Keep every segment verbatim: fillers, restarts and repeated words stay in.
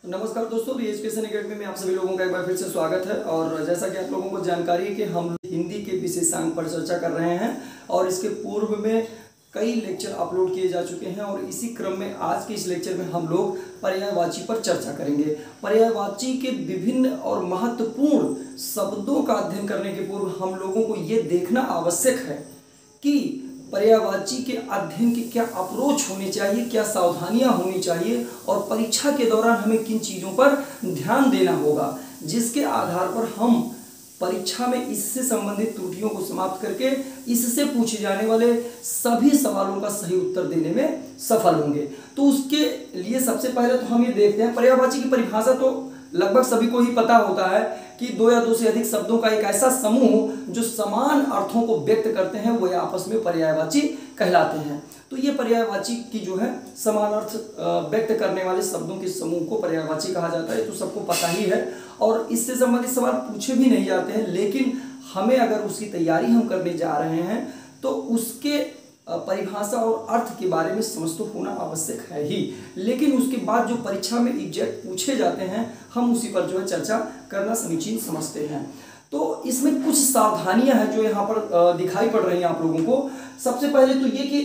नमस्कार दोस्तों, री एजुकेशन एकेडमी में आप सभी लोगों का एक बार फिर से स्वागत है। और जैसा कि आप लोगों को जानकारी है कि हम हिंदी के विशेषांक पर चर्चा कर रहे हैं और इसके पूर्व में कई लेक्चर अपलोड किए जा चुके हैं और इसी क्रम में आज के इस लेक्चर में हम लोग पर्यायवाची पर चर्चा करेंगे। पर्यायवाची के विभिन्न और महत्वपूर्ण शब्दों का अध्ययन करने के पूर्व हम लोगों को ये देखना आवश्यक है कि पर्यायवाची के अध्ययन की क्या अप्रोच होनी चाहिए, क्या सावधानियां होनी चाहिए और परीक्षा के दौरान हमें किन चीज़ों पर ध्यान देना होगा, जिसके आधार पर हम परीक्षा में इससे संबंधित त्रुटियों को समाप्त करके इससे पूछे जाने वाले सभी सवालों का सही उत्तर देने में सफल होंगे। तो उसके लिए सबसे पहले तो हम ये देखते हैं, पर्यायवाची की परिभाषा तो लगभग सभी को ही पता होता है कि दो या दो से अधिक शब्दों का एक ऐसा समूह जो समान अर्थों को व्यक्त करते हैं वो आपस में पर्यायवाची कहलाते हैं। तो ये पर्यायवाची की जो है समान अर्थ व्यक्त करने वाले शब्दों के समूह को पर्यायवाची कहा जाता है। तो सबको पता ही है और इससे संबंधित सवाल पूछे भी नहीं जाते हैं, लेकिन हमें अगर उसकी तैयारी हम करने जा रहे हैं तो उसके परिभाषा और अर्थ के बारे में समझ तो होना आवश्यक है ही, लेकिन उसके बाद जो परीक्षा में एग्जैक्ट पूछे जाते हैं हम उसी पर जो है चर्चा करना समीचीन समझते हैं। तो इसमें कुछ सावधानियां हैं जो यहाँ पर दिखाई पड़ रही हैं आप लोगों को। सबसे पहले तो ये कि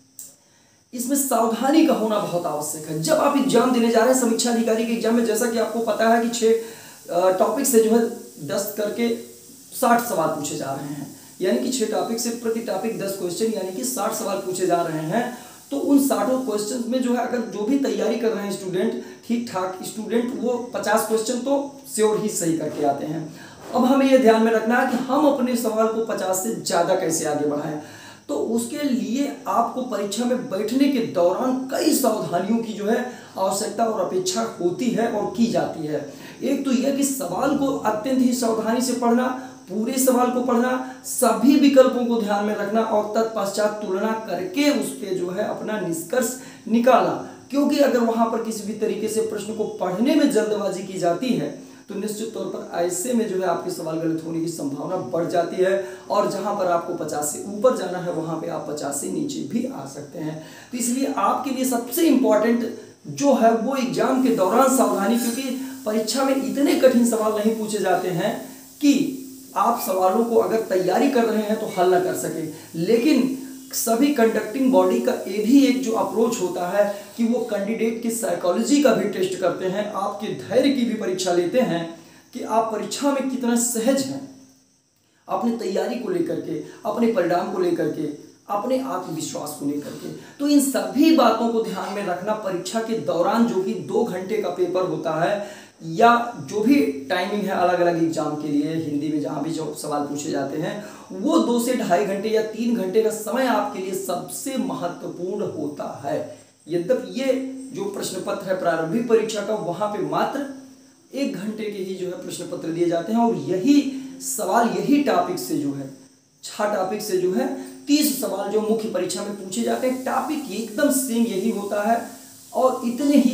इसमें सावधानी का होना बहुत आवश्यक है। जब आप एग्जाम देने जा रहे हैं समीक्षा अधिकारी के एग्जाम में, जैसा कि आपको पता है कि छः टॉपिक से जो है दस करके साठ सवाल पूछे जा रहे हैं, यानी कि छह टॉपिक से प्रति टॉपिक दस क्वेश्चन यानी कि साठ सवाल पूछे जा रहे हैं। तो उन साठों क्वेश्चन में जो है अगर जो भी तैयारी कर रहे हैं स्टूडेंट, ठीक ठाक स्टूडेंट, वो पचास क्वेश्चन तो श्योर ही सही करके आते हैं। अब हमें ये ध्यान में रखना है कि हम अपने सवाल को पचास से ज़्यादा कैसे आगे बढ़ाएं। तो उसके लिए आपको परीक्षा में बैठने के दौरान कई सावधानियों की जो है आवश्यकता और अपेक्षा होती है और की जाती है। एक तो यह कि सवाल को अत्यंत ही सावधानी से पढ़ना, पूरे सवाल को पढ़ना, सभी विकल्पों को ध्यान में रखना और तत्पश्चात तुलना करके उस पर जो है अपना निष्कर्ष निकालना। क्योंकि अगर वहां पर किसी भी तरीके से प्रश्न को पढ़ने में जल्दबाजी की जाती है तो निश्चित तौर पर ऐसे में जो है आपके सवाल गलत होने की संभावना बढ़ जाती है और जहां पर आपको पचास से ऊपर जाना है वहां पे आप पचास से नीचे भी आ सकते हैं। तो इसलिए आपके लिए सबसे इंपॉर्टेंट जो है वो एग्जाम के दौरान सावधानी, क्योंकि परीक्षा में इतने कठिन सवाल नहीं पूछे जाते हैं कि आप सवालों को अगर तैयारी कर रहे हैं तो हल ना कर सके। लेकिन सभी कंडक्टिंग बॉडी का ये भी एक जो अप्रोच होता है कि वो कैंडिडेट की साइकोलॉजी का भी टेस्ट करते हैं, आपके धैर्य की भी परीक्षा लेते हैं कि आप परीक्षा में कितना सहज हैं अपनी तैयारी को लेकर के, अपने परिणाम को लेकर के, अपने आत्मविश्वास को लेकर के। तो इन सभी बातों को ध्यान में रखना परीक्षा के दौरान, जो कि दो घंटे का पेपर होता है या जो भी टाइमिंग है अलग अलग एग्जाम के लिए, हिंदी में जहाँ भी जो सवाल पूछे जाते हैं वो दो से ढाई घंटे या तीन घंटे का समय आपके लिए सबसे महत्वपूर्ण होता है। यद्यपि ये जो प्रश्न पत्र है प्रारंभिक परीक्षा का, वहाँ पे मात्र एक घंटे के ही जो है प्रश्न पत्र दिए जाते हैं और यही सवाल यही टॉपिक से जो है छह टॉपिक से जो है तीस सवाल जो मुख्य परीक्षा में पूछे जाते हैं। टॉपिक एकदम सेम यही होता है और इतने ही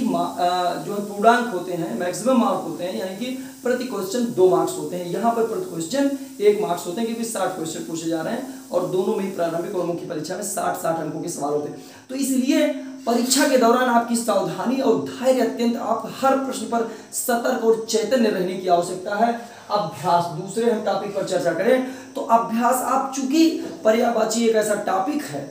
जो है पूर्णांक होते हैं, मैक्सिमम मार्क होते हैं, यानी कि प्रति क्वेश्चन दो मार्क्स होते हैं। यहाँ पर प्रति क्वेश्चन एक मार्क्स होते हैं क्योंकि साठ क्वेश्चन पूछे जा रहे हैं और दोनों में ही प्रारंभिक और मुख्य परीक्षा में साठ साठ अंकों के सवाल होते हैं। तो इसलिए परीक्षा के दौरान आपकी सावधानी और धैर्य अत्यंत, आप हर प्रश्न पर सतर्क और चैतन्य रहने की आवश्यकता है। अभ्यास, दूसरे हम टॉपिक पर चर्चा करें तो अभ्यास, आप चूंकि पर्यायवाची एक ऐसा टॉपिक है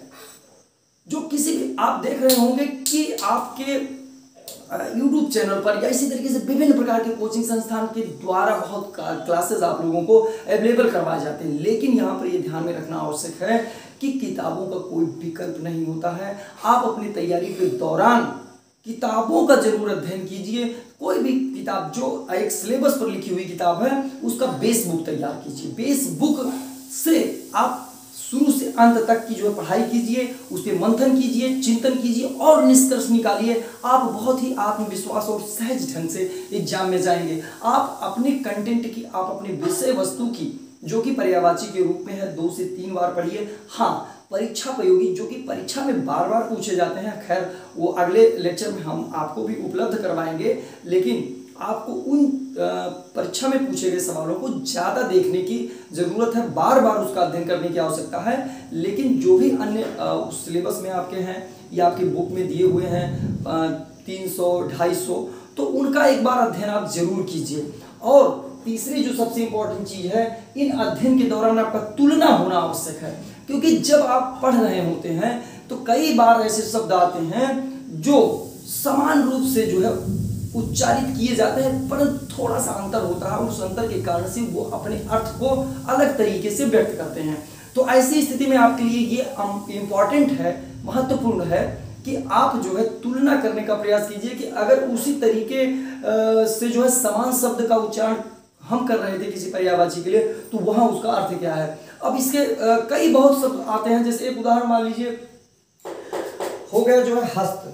जो किसी भी, आप देख रहे होंगे कि आपके यूट्यूब चैनल पर या इसी तरीके से विभिन्न प्रकार के कोचिंग संस्थान के द्वारा बहुत क्लासेस आप लोगों को अवेलेबल करवाए जाते हैं, लेकिन यहाँ पर ये ध्यान में रखना आवश्यक है कि किताबों का कोई विकल्प नहीं होता है। आप अपनी तैयारी के दौरान किताबों का जरूर अध्ययन कीजिए। कोई भी किताब जो एक सिलेबस पर लिखी हुई किताब है उसका बेस बुक तैयार कीजिए। बेस बुक से आप शुरू से अंत तक की जो है पढ़ाई कीजिए, उस पर मंथन कीजिए, चिंतन कीजिए और निष्कर्ष निकालिए। आप बहुत ही आत्मविश्वास और सहज ढंग से एग्जाम में जाएंगे। आप अपने कंटेंट की, आप अपने विषय वस्तु की, जो कि पर्यायवाची के रूप में है, दो से तीन बार पढ़िए। हाँ, परीक्षा प्रयोगी जो कि परीक्षा में बार बार पूछे जाते हैं, खैर वो अगले लेक्चर में हम आपको भी उपलब्ध करवाएंगे, लेकिन आपको उन परीक्षा में पूछे गए सवालों को ज़्यादा देखने की ज़रूरत है, बार बार उसका अध्ययन करने की आवश्यकता है। लेकिन जो भी अन्य सिलेबस में आपके हैं या आपकी बुक में दिए हुए हैं तीन सौ ढाई सौ, तो उनका एक बार अध्ययन आप जरूर कीजिए। और तीसरी जो सबसे इंपॉर्टेंट चीज है, इन अध्ययन के दौरान आपका तुलना होना आवश्यक है, क्योंकि जब आप पढ़ रहे होते हैं तो कई बार ऐसे शब्द आते हैं जो समान रूप से जो है उच्चारित किए जाते हैं, परंतु थोड़ा सा अंतर होता है, उस अंतर के कारण से वो अपने अर्थ को अलग तरीके से व्यक्त करते हैं। तो ऐसी स्थिति में आपके लिए ये इम्पॉर्टेंट है, महत्वपूर्ण है कि आप जो है तुलना करने का प्रयास कीजिए कि अगर उसी तरीके से जो है समान शब्द का उच्चारण हम कर रहे थे किसी पर्यायवाची के लिए, तो वहां उसका अर्थ क्या है। अब इसके कई बहुत शब्द आते हैं, जैसे एक उदाहरण मान लीजिए हो गया जो है हस्त,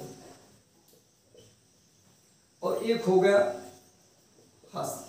और एक हो गया हस्त।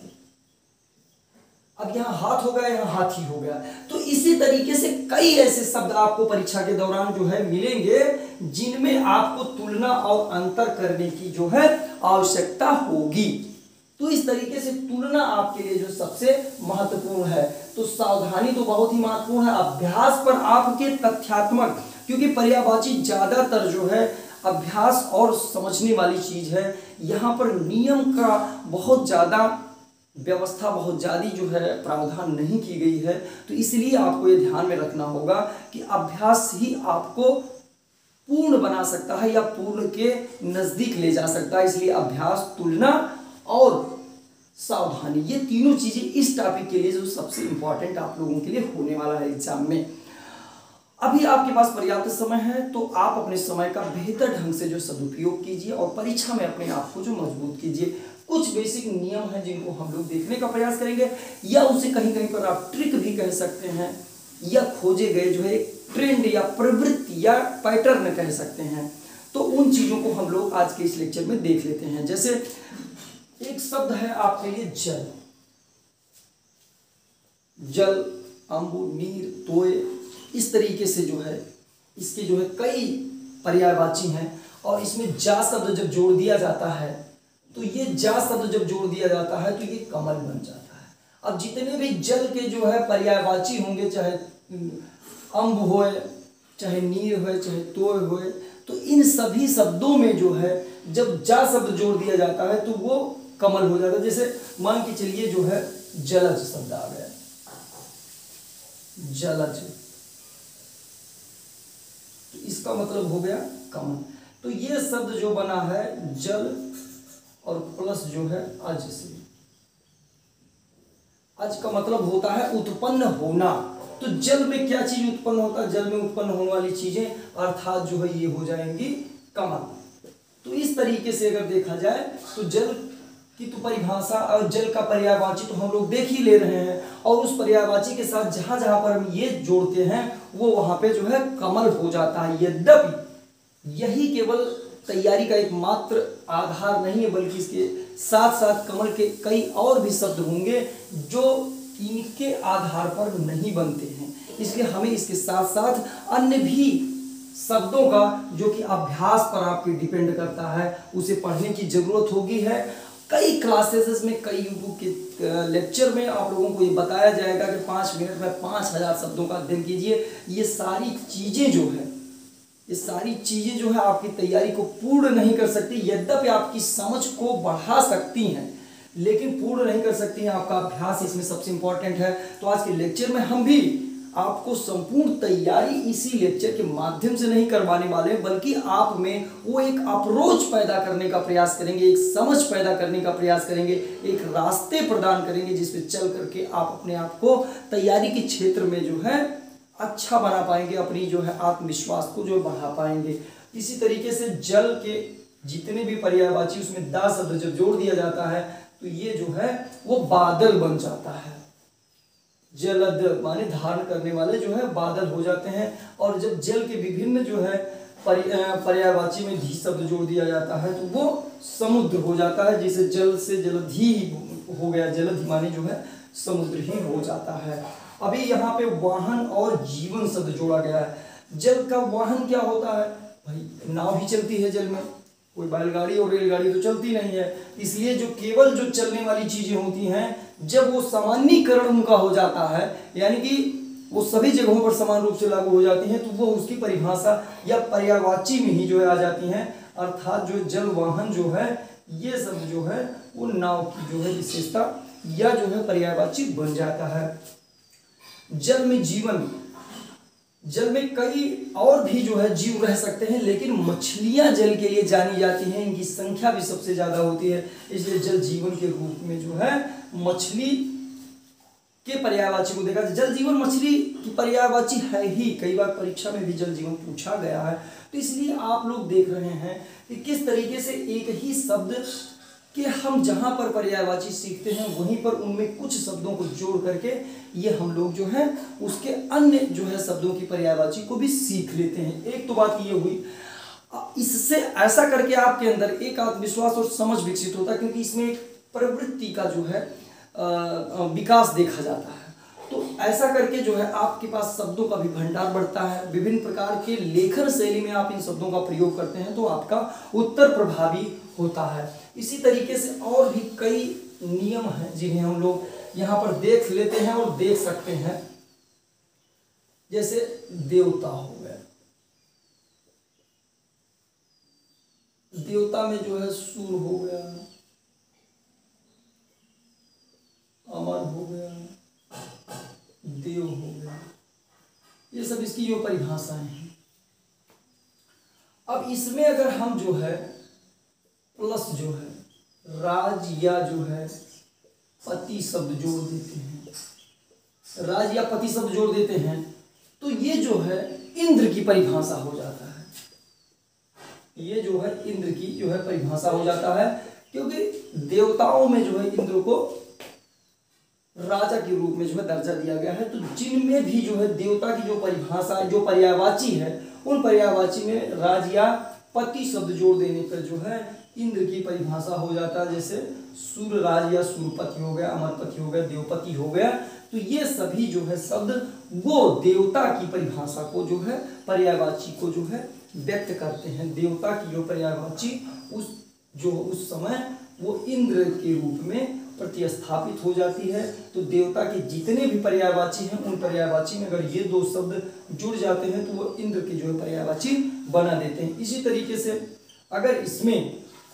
अब यहाँ हाथ हो गया, यहाँ हाथी हो गया। तो इसी तरीके से कई ऐसे शब्द आपको परीक्षा के दौरान जो है मिलेंगे जिनमें आपको तुलना और अंतर करने की जो है आवश्यकता होगी। तो इस तरीके से तुलना आपके लिए जो सबसे महत्वपूर्ण है। तो सावधानी तो बहुत ही महत्वपूर्ण है, अभ्यास पर आपके तथ्यात्मक, क्योंकि पर्यायवाची ज्यादातर जो है अभ्यास और समझने वाली चीज है। यहाँ पर नियम का बहुत ज्यादा व्यवस्था, बहुत ज्यादा जो है प्रावधान नहीं की गई है। तो इसलिए आपको ये ध्यान में रखना होगा कि अभ्यास ही आपको पूर्ण बना सकता है या पूर्ण के नजदीक ले जा सकता है। इसलिए अभ्यास, तुलना और सावधानी, ये तीनों चीजें इस टॉपिक के लिए जो सबसे इंपॉर्टेंट आप लोगों के लिए होने वाला है एग्जाम में। अभी आपके पास पर्याप्त समय है, तो आप अपने समय का बेहतर ढंग से जो सदुपयोग कीजिए और परीक्षा में अपने आप को जो मजबूत कीजिए। कुछ बेसिक नियम हैं जिनको हम लोग देखने का प्रयास करेंगे, या उसे कहीं कहीं पर आप ट्रिक भी कह सकते हैं, या खोजे गए जो है ट्रेंड या प्रवृत्ति या पैटर्न कह सकते हैं। तो उन चीजों को हम लोग आज के इस लेक्चर में देख लेते हैं। जैसे एक शब्द है आपके लिए जल, जल, अम्बु, नीर, तोय, इस तरीके से जो है इसके जो है कई पर्यायवाची हैं। और इसमें जा शब्द जब जोड़ दिया जाता है, तो ये जा शब्द जब जोड़ दिया जाता है तो ये कमल बन जाता है। अब जितने भी जल के जो है पर्यायवाची होंगे, चाहे अम्ब होए, चाहे नीर होए, चाहे तोय होए, तो इन सभी शब्दों में जो है जब जा शब्द जोड़ दिया जाता है तो वो कमल हो जाता है। जैसे मान के चलिए जो है जलज शब्द आ गया, जलज, तो इसका मतलब हो गया कमल। तो ये शब्द जो बना है जल और प्लस जो है अज से, अज का मतलब होता है उत्पन्न होना। तो जल में क्या चीज उत्पन्न होता है, जल में उत्पन्न होने वाली चीजें अर्थात जो है ये हो जाएंगी कमल। तो इस तरीके से अगर देखा जाए तो जल की तो परिभाषा और जल का पर्यायवाची तो हम लोग देख ही ले रहे हैं, और उस पर्यायवाची के साथ जहां जहां पर हम ये जोड़ते हैं वो वहां पे जो है कमल हो जाता है। यद्यपि यही केवल तैयारी का एक मात्र आधार नहीं है, बल्कि इसके साथ साथ कमल के कई और भी शब्द होंगे जो इनके आधार पर नहीं बनते हैं। इसलिए हमें इसके साथ साथ अन्य भी शब्दों का जो कि अभ्यास पर आपके डिपेंड करता है उसे पढ़ने की जरूरत होगी है। कई क्लासेस में, कई यूट्यूब के लेक्चर में आप लोगों को ये बताया जाएगा कि पाँच मिनट में पाँच हजार शब्दों का अध्ययन कीजिए। ये सारी चीजें जो है ये सारी चीजें जो है आपकी तैयारी को पूर्ण नहीं कर सकती, यद्यपि आपकी समझ को बढ़ा सकती हैं, लेकिन पूर्ण नहीं कर सकती हैं। आपका अभ्यास इसमें सबसे इंपॉर्टेंट है। तो आज के लेक्चर में हम भी आपको संपूर्ण तैयारी इसी लेक्चर के माध्यम से नहीं करवाने वाले, बल्कि आप में वो एक अप्रोच पैदा करने का प्रयास करेंगे, एक समझ पैदा करने का प्रयास करेंगे, एक रास्ते प्रदान करेंगे जिसपे चल करके आप अपने आप को तैयारी के क्षेत्र में जो है अच्छा बना पाएंगे, अपनी जो है आत्मविश्वास को जो बढ़ा पाएंगे। इसी तरीके से जल के जितने भी पर्यायवाची उसमें दा शब्द जब जोड़ दिया जाता है तो ये जो है वो बादल बन जाता है। जलद माने धारण करने वाले जो है बादल हो जाते हैं। और जब जल के विभिन्न जो है पर्यायवाची में धी शब्द जोड़ दिया जाता है तो वो समुद्र हो जाता है। जिसे जल से जलधि हो गया, जलधि माने जो है समुद्र ही हो जाता है। अभी यहाँ पे वाहन और जीवन शब्द जोड़ा गया है। जल का वाहन क्या होता है भाई, नाव भी चलती है जल में, कोई बैलगाड़ी और रेलगाड़ी तो चलती नहीं है। इसलिए जो केवल जो चलने वाली चीजें होती हैं, जब वो सामान्यीकरण उनका हो जाता है, यानी कि वो सभी जगहों पर समान रूप से लागू हो जाती हैं, तो वो उसकी परिभाषा या पर्यायवाची में ही जो है आ जाती हैं। अर्थात जो जल वाहन जो है ये सब जो है वो नाव की जो है विशेषता या जो है पर्यायवाची बन जाता है। जल में जीवन, जल में कई और भी जो है जीव रह सकते हैं, लेकिन मछलियां जल के लिए जानी जाती हैं, इनकी संख्या भी सबसे ज्यादा होती है, इसलिए जल जीवन के रूप में जो है मछली के पर्यायवाची को देखा। जल जीवन मछली की पर्यायवाची है ही, कई बार परीक्षा में भी जल जीवन पूछा गया है। तो इसलिए आप लोग देख रहे हैं कि किस तरीके से एक ही शब्द के हम जहां पर पर्यायवाची सीखते हैं वहीं पर उनमें कुछ शब्दों को जोड़ करके ये हम लोग जो है उसके अन्य जो है शब्दों की पर्यायवाची को भी सीख लेते हैं। एक तो बात ये हुई, इससे ऐसा करके आपके अंदर एक आत्मविश्वास और समझ विकसित होता है, क्योंकि इसमें एक प्रवृत्ति का जो है विकास देखा जाता है। तो ऐसा करके जो है आपके पास शब्दों का भी भंडार बढ़ता है, विभिन्न प्रकार के लेखन शैली में आप इन शब्दों का प्रयोग करते हैं तो आपका उत्तर प्रभावी होता है। इसी तरीके से और भी कई नियम हैं जिन्हें हम लोग यहाँ पर देख लेते हैं और देख सकते हैं। जैसे देवता हो गया, देवता में जो है सूर हो गया, अमर हो गया, देव हो गया, ये सब इसकी जो परिभाषाएं हैं। अब इसमें अगर हम जो है प्लस जो है राज या जो है पति शब्द जोड़ देते हैं, राज या पति शब्द जोड़ देते हैं तो ये जो है इंद्र की परिभाषा हो जाता है। ये जो है इंद्र की जो है परिभाषा हो जाता है, क्योंकि देवताओं में जो है इंद्र को राजा के रूप में जो है दर्जा दिया गया है। तो जिनमें भी जो है देवता की जो परिभाषा जो पर्यायवाची है उन पर्यायवाची में राज या पति शब्द जोड़ देने पर जो है इंद्र की परिभाषा हो जाता है। जैसे सूर्य राज या सूर्यपति हो गया, अमरपति हो गया, देवपति हो गया। तो ये सभी जो है शब्द वो देवता की परिभाषा को जो है पर्यायवाची को जो है व्यक्त करते हैं। देवता की जो पर्यायवाची उस जो उस समय वो इंद्र के रूप में प्रतिस्थापित हो जाती है। तो देवता के जितने भी पर्यायवाची हैं उन पर्यायवाची में अगर ये दो शब्द जुड़ जाते हैं तो वो इंद्र के जो है पर्यायवाची बना देते हैं। इसी तरीके से अगर इसमें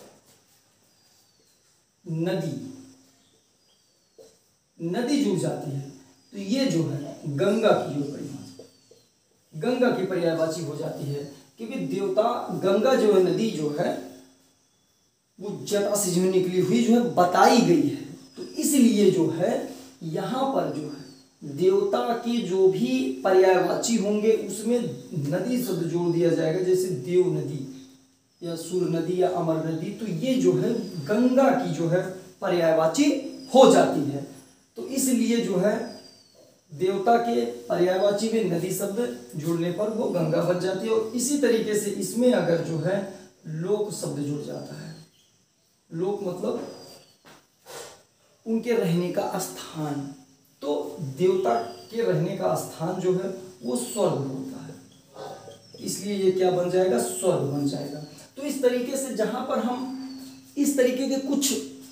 नदी नदी जुड़ जाती है तो ये जो है गंगा की जो परिभाषा गंगा की पर्यायवाची हो जाती है, क्योंकि देवता गंगा जो है नदी जो है वो जटा से जो निकली हुई जो है बताई गई है। तो इसलिए जो है यहाँ पर जो है देवता की जो भी पर्यायवाची होंगे उसमें नदी शब्द जोड़ दिया जाएगा। जैसे देव नदी या सूर्य नदी या अमर नदी, तो ये जो है गंगा की जो है पर्यायवाची हो जाती है। तो इसलिए जो है देवता के पर्यायवाची में नदी शब्द जुड़ने पर वो गंगा बन जाती है। और इसी तरीके से इसमें अगर जो है लोक शब्द जुड़ जाता है, लोक मतलब उनके रहने का स्थान, तो देवता के रहने का स्थान जो है वो स्वर्ग होता है, इसलिए ये क्या बन जाएगा, स्वर्ग बन जाएगा। तो इस तरीके से जहां पर हम इस तरीके के कुछ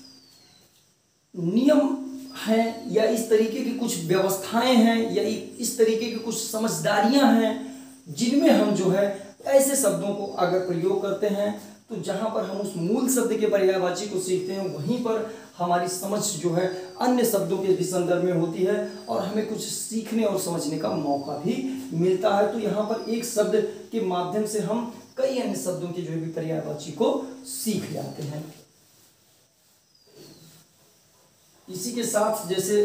नियम हैं या इस तरीके की कुछ व्यवस्थाएं हैं या इस तरीके की कुछ समझदारियां हैं जिनमें हम जो है ऐसे शब्दों को अगर प्रयोग करते हैं तो जहां पर हम उस मूल शब्द के पर्यायवाची को सीखते हैं वहीं पर हमारी समझ जो है अन्य शब्दों के भी संदर्भ में होती है और हमें कुछ सीखने और समझने का मौका भी मिलता है। तो यहाँ पर एक शब्द के माध्यम से हम कई अन्य शब्दों के जो भी पर्यायवाची को सीख जाते हैं। इसी के साथ जैसे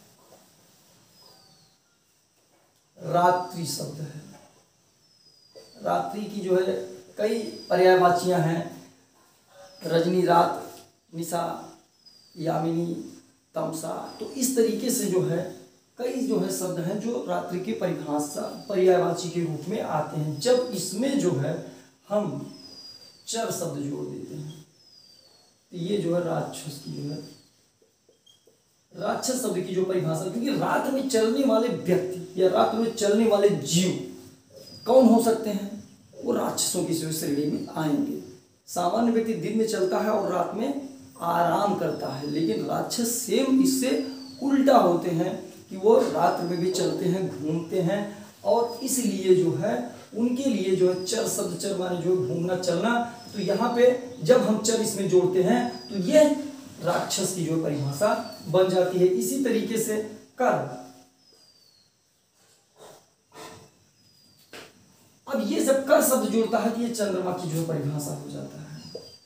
रात्रि शब्द है, रात्रि की जो है कई पर्यायवाचियां हैं, रजनी, रात, निशा, यामिनी, तमसा। तो इस तरीके से जो है कई जो है शब्द हैं जो रात्रि की परिभाषा पर्यायवाची के रूप में आते हैं। जब इसमें जो है हम चर शब्द जोड़ देते हैं तो ये जो है राक्षस की जो है राक्षस शब्द की जो परिभाषा, क्योंकि रात में चलने वाले व्यक्ति या रात में चलने वाले जीव कौन हो सकते हैं, वो राक्षसों की श्रेणी में आएंगे। सामान्य व्यक्ति दिन में चलता है और रात में आराम करता है, लेकिन राक्षस सेम इससे उल्टा होते हैं कि वो रात में भी चलते हैं, घूमते हैं और इसलिए जो है उनके लिए जो है चर शब्द, चर माने जो है घूमना चलना, तो यहाँ पे जब हम चर इसमें जोड़ते हैं तो ये राक्षस की जो परिभाषा बन जाती है। इसी तरीके से कर, अब ये जब कर शब्द जुड़ता है तो ये चंद्रमा की जो है परिभाषा हो जाता है।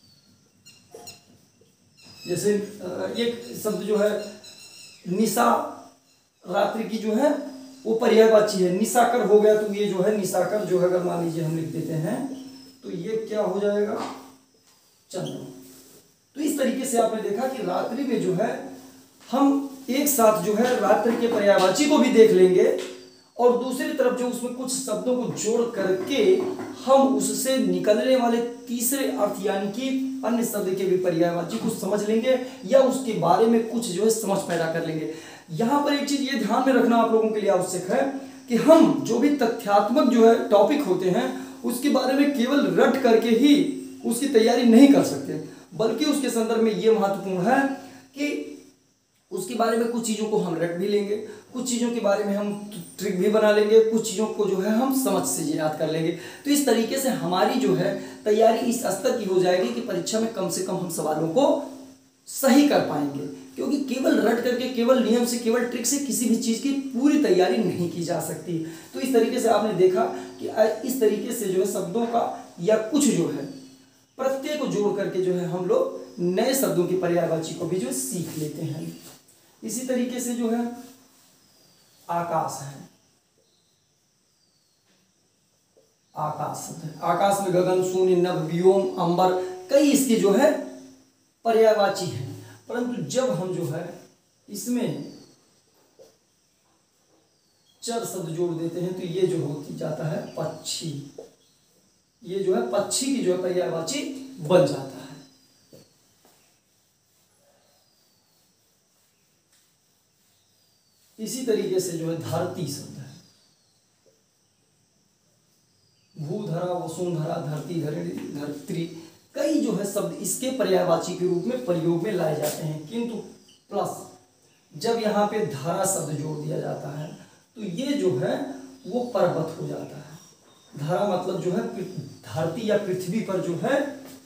जैसे एक शब्द जो है निशा, रात्रि की जो है वो पर्यायवाची है, निशाकर हो गया, तो ये जो है निशाकर जो है अगर मान लीजिए हम लिख देते हैं तो ये क्या हो जाएगा, चंद्रमा। तो इस तरीके से आपने देखा कि रात्रि में जो है हम एक साथ जो है रात्रि के पर्यायवाची को भी देख लेंगे और दूसरी तरफ जो उसमें कुछ शब्दों को जोड़ करके हम उससे निकलने वाले तीसरे अर्थ यानी कि अन्य शब्द के भी पर्यायवाची को समझ लेंगे या उसके बारे में कुछ जो है समझ पैदा कर लेंगे। यहाँ पर एक चीज ये ध्यान में रखना आप लोगों के लिए आवश्यक है कि हम जो भी तथ्यात्मक जो है टॉपिक होते हैं उसके बारे में केवल रट करके ही उसकी तैयारी नहीं कर सकते, बल्कि उसके संदर्भ में ये महत्वपूर्ण है कि उसके बारे में कुछ चीज़ों को हम रट भी लेंगे, कुछ चीज़ों के बारे में हम ट्रिक भी बना लेंगे, कुछ चीज़ों को जो है हम समझ से याद कर लेंगे। तो इस तरीके से हमारी जो है तैयारी इस स्तर की हो जाएगी कि परीक्षा में कम से कम हम सवालों को सही कर पाएंगे, क्योंकि केवल रट करके, केवल नियम से, केवल ट्रिक से किसी भी चीज़ की पूरी तैयारी नहीं की जा सकती। तो इस तरीके से आपने देखा कि इस तरीके से जो है शब्दों का या कुछ जो है प्रत्यय को जोड़ करके जो है हम लोग नए शब्दों की पर्यायवाची को भी जो सीख लेते हैं। इसी तरीके से जो है आकाश है, आकाश शब्द है, आकाश में गगन, शून्य, नभ, व्योम, अंबर, कई इसके जो है पर्यायवाची हैं। परंतु जब हम जो है इसमें चर शब्द जोड़ देते हैं तो ये जो होती जाता है पक्षी, ये जो है पक्षी की जो है पर्यायवाची बन जाता है। इसी तरीके से जो है धरती शब्द है, भूधरा, वसुंधरा, धरती, धरित्री, कई जो है शब्द इसके पर्यायवाची के रूप में प्रयोग में लाए जाते हैं। किंतु प्लस जब यहाँ पे धरा शब्द जोड़ दिया जाता है तो ये जो है वो पर्वत हो जाता है। धरा मतलब जो है धरती या पृथ्वी पर जो है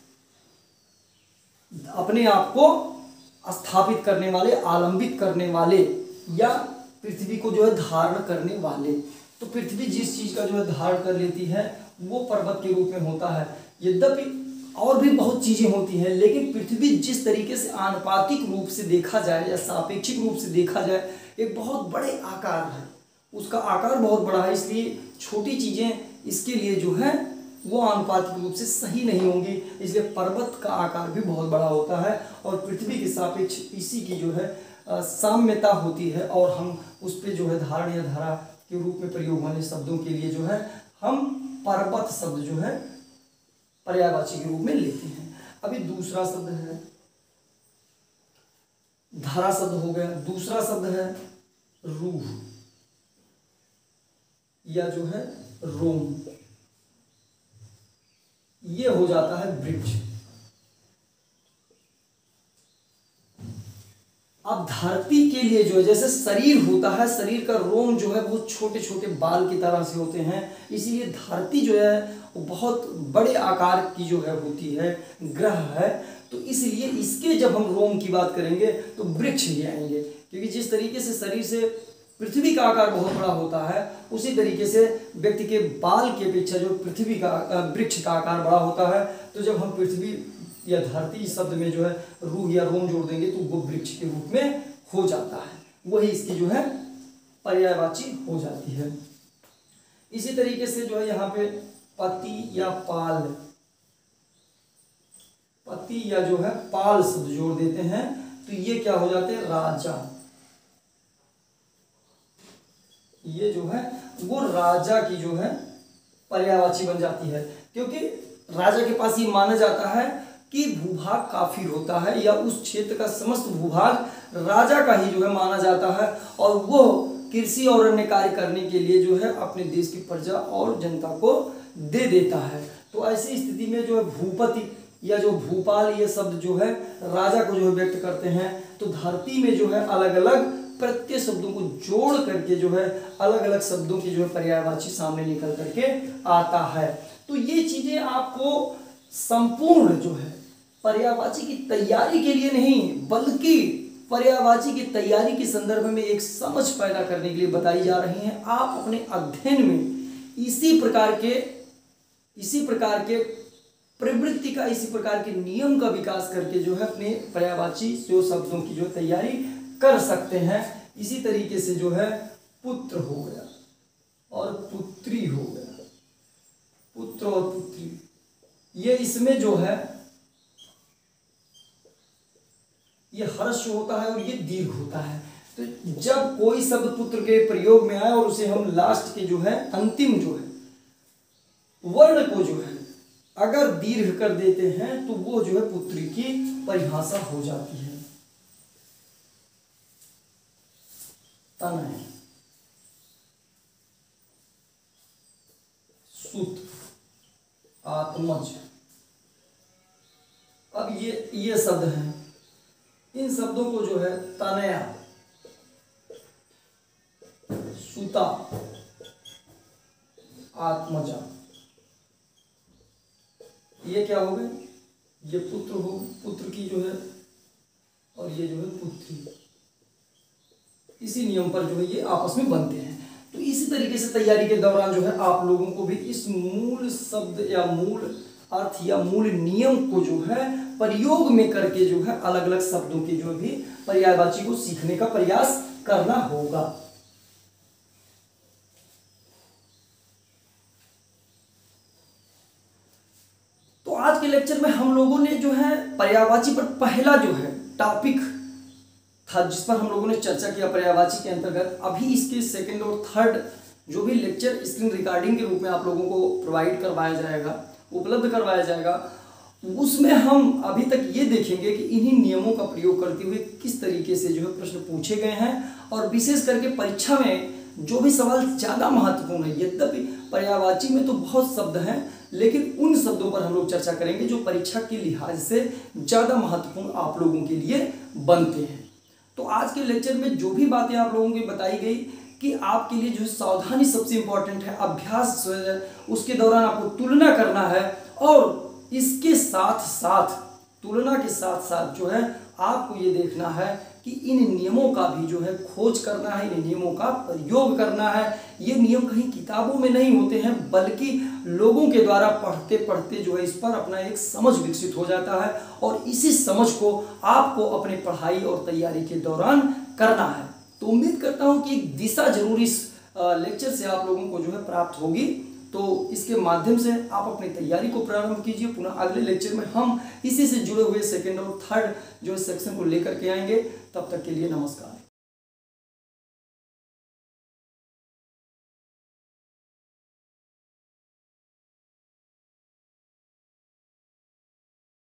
अपने आप को स्थापित करने वाले, आलंबित करने वाले या पृथ्वी को जो है धारण करने वाले। तो पृथ्वी जिस चीज का जो है धारण कर लेती है वो पर्वत के रूप में होता है। यद्यपि और भी बहुत चीजें होती हैं, लेकिन पृथ्वी जिस तरीके से आनुपातिक रूप से देखा जाए या सापेक्षिक रूप से देखा जाए एक बहुत बड़े आकार है, उसका आकार बहुत बड़ा है, इसलिए छोटी चीजें इसके लिए जो है वो आनुपातिक रूप से सही नहीं होंगी, इसलिए पर्वत का आकार भी बहुत बड़ा होता है और पृथ्वी के सापेक्ष इसी की जो है साम्यता होती है और हम उस पर जो है धारण या धारा के रूप में प्रयोग वाले शब्दों के लिए जो है हम पर्वत शब्द जो है पर्यायवाची के रूप में लेते हैं। अभी दूसरा शब्द है धारा शब्द हो गया, दूसरा शब्द है रूह या जो है रोम, ये हो जाता है वृक्ष। अब धरती के लिए जो है जैसे शरीर होता है, शरीर का रोम जो है वो छोटे छोटे बाल की तरह से होते हैं, इसीलिए धरती जो है वो बहुत बड़े आकार की जो है होती है, ग्रह है, तो इसलिए इसके जब हम रोम की बात करेंगे तो वृक्ष ही आएंगे, क्योंकि जिस तरीके से शरीर से पृथ्वी का आकार बहुत बड़ा होता है उसी तरीके से व्यक्ति के बाल की अपेक्षा जो पृथ्वी का वृक्ष का आकार बड़ा होता है। तो जब हम पृथ्वी या धरती शब्द में जो है रूह या रोम जोड़ देंगे तो वो वृक्ष के रूप में हो जाता है, वही इसकी जो है पर्यायवाची हो जाती है। इसी तरीके से जो है यहाँ पे पति या पाल, पति या जो है पाल शब्द जोड़ देते हैं तो ये क्या हो जाते हैं राजा, ये जो है वो राजा की जो है पर्यायवाची बन जाती है, क्योंकि राजा के पास ये माना जाता है कि भूभाग काफी होता है या उस क्षेत्र का समस्त भूभाग राजा का ही जो है माना जाता है और वो कृषि और अन्य कार्य करने के लिए जो है अपने देश की प्रजा और जनता को दे देता है। तो ऐसी स्थिति में जो है भूपति या जो भूपाल ये शब्द जो है राजा को जो है व्यक्त करते हैं। तो धरती में जो है अलग अलग प्रत्यय शब्दों को जोड़ करके जो है अलग अलग शब्दों की जो है पर्यायवाची सामने निकल करके आता है। तो ये चीजें आपको संपूर्ण जो है पर्यायवाची की तैयारी के लिए नहीं, बल्कि पर्यायवाची की तैयारी के संदर्भ में एक समझ पैदा करने के लिए बताई जा रही हैं। आप अपने अध्ययन में इसी प्रकार के इसी प्रकार के प्रवृत्ति का, इसी प्रकार के नियम का विकास करके जो है अपने पर्यायवाची जो शब्दों की जो तैयारी कर सकते हैं। इसी तरीके से जो है पुत्र हो गया और पुत्री हो गया, पुत्र और पुत्री, ये इसमें जो है ये हर्ष होता है और ये दीर्घ होता है। तो जब कोई शब्द पुत्र के प्रयोग में आए और उसे हम लास्ट के जो है अंतिम जो है वर्ण को जो है अगर दीर्घ कर देते हैं तो वो जो है पुत्री की परिभाषा हो जाती है। तनय, सुत, आत्मज। अब ये ये शब्द हैं, इन शब्दों को जो है तनया, सुता, आत्मजा, ये क्या हो गए, ये पुत्र हो, पुत्र की जो है, और ये जो है पुत्री। इसी नियम पर जो है ये आपस में बनते हैं। तो इसी तरीके से तैयारी के दौरान जो है आप लोगों को भी इस मूल शब्द या मूल अर्थ या मूल नियम को जो है प्रयोग में करके जो है अलग अलग शब्दों की जो भी पर्यायवाची को सीखने का प्रयास करना होगा। तो आज के लेक्चर में हम लोगों ने जो है पर्यायवाची पर पहला जो है टॉपिक था जिस पर हम लोगों ने चर्चा किया पर्यायवाची के अंतर्गत। अभी इसके सेकंड और थर्ड जो भी लेक्चर स्क्रीन रिकॉर्डिंग के रूप में आप लोगों को प्रोवाइड करवाया जाएगा, उपलब्ध करवाया जाएगा, उसमें हम अभी तक ये देखेंगे कि इन्हीं नियमों का प्रयोग करते हुए किस तरीके से जो है प्रश्न पूछे गए हैं। और विशेष करके परीक्षा में जो भी सवाल ज़्यादा महत्वपूर्ण है, यद्यपि पर्यायवाची में तो बहुत शब्द हैं, लेकिन उन शब्दों पर हम लोग चर्चा करेंगे जो परीक्षा के लिहाज से ज़्यादा महत्वपूर्ण आप लोगों के लिए बनते हैं। तो आज के लेक्चर में जो भी बातें आप लोगों को बताई गई कि आपके लिए जो सावधानी सबसे इम्पोर्टेंट है, अभ्यास उसके दौरान आपको तुलना करना है, और इसके साथ साथ तुलना के साथ साथ जो है आपको ये देखना है कि इन नियमों का भी जो है खोज करना है, इन नियमों का प्रयोग करना है। ये नियम कहीं किताबों में नहीं होते हैं, बल्कि लोगों के द्वारा पढ़ते पढ़ते जो है इस पर अपना एक समझ विकसित हो जाता है, और इसी समझ को आपको अपनी पढ़ाई और तैयारी के दौरान करना है। तो उम्मीद करता हूँ कि एक दिशा जरूर इस लेक्चर से आप लोगों को जो है प्राप्त होगी। तो इसके माध्यम से आप अपनी तैयारी को प्रारंभ कीजिए। पुनः अगले लेक्चर में हम इसी से जुड़े हुए सेकंड और थर्ड जो सेक्शन को लेकर के आएंगे। तब तक के लिए नमस्कार।